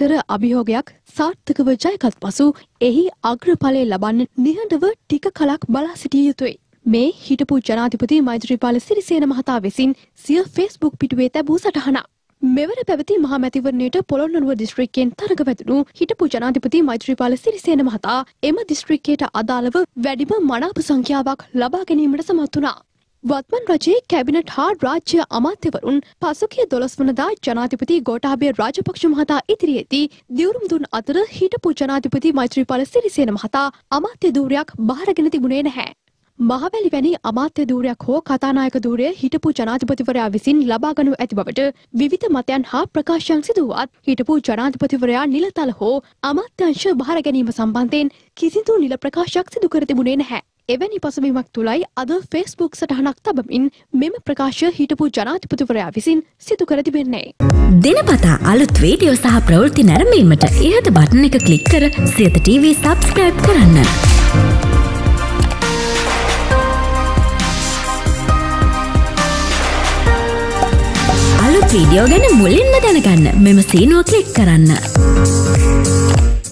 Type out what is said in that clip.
බහුතර අභියෝගයක් සාර්ථකව ජයගත් පසු එහි අග්‍රඵලය ලබන්න නිහඬව ටික කලක් බලා සිටිය යුතුයි. මේ හිටපු ජනාධිපති මෛත්‍රීපාල සිරිසේන මහතා විසින් සිය ෆේස්බුක් පිටුවේ තැබූ සටහන. මෙවර පැවති මහා මැතිවරණයට පොළොන්නරුව දිස්ත්‍රික්කයෙන් තරඟ වැදුණු හිටපු ජනාධිපති මෛත්‍රීපාල සිරිසේන මහතා එම දිස්ත්‍රික්කයට අදාළව වැඩිම මනාප සංඛ්‍යාවක් ලබා ගැනීමට සමත් වුණා. වත්මන් රජයේ කැබිනට් හා රාජ්‍ය අමාත්‍යවරුන් පසුගිය 12 වනදා ජනාධිපති ගෝඨාභය රාජපක්ෂ මහතා ඉදිරියේදී දියුරුම් දුන් අතර හිටපු ජනාධිපති මෛත්‍රීපාල සිරිසේන මහතා අමාත්‍ය ධූරයක් බාරගෙන තිබුණේ නැහැ. මහවැලි වැනි අමාත්‍ය ධූරයක් හෝ කතානායක ධූරය හිටපු ජනාධිපතිවරයා විසින් ලබා ගනු ඇති බවට විවිධ මතයන් හා ප්‍රකාශයන් සිදුවත් හිටපු ජනාධිපතිවරයා නිලතල හෝ අමාත්‍යංශ බාර ගැනීම සම්බන්ධයෙන් කිසිදු නිල ප්‍රකාශයක් සිදු කර තිබුණේ නැහැ. එවැනි පසුබිමක් තුලයි අද ෆේස්බුක් සටහනක් තබමින් මෙම ප්‍රකාශය හිටපු ජනාධිපතිවරයා විසින් සිදු කර තිබෙන්නේ. දිනපතා අලුත් වීඩියෝ සහ ප්‍රවෘත්ති නැරඹීමට ඉහත බටන් එක ක්ලික් කර සියත TV subscribe කරන්න. අලුත් වීඩියෝ ගැන මුලින්ම දැනගන්න මෙම සීනුව ක්ලික් කරන්න.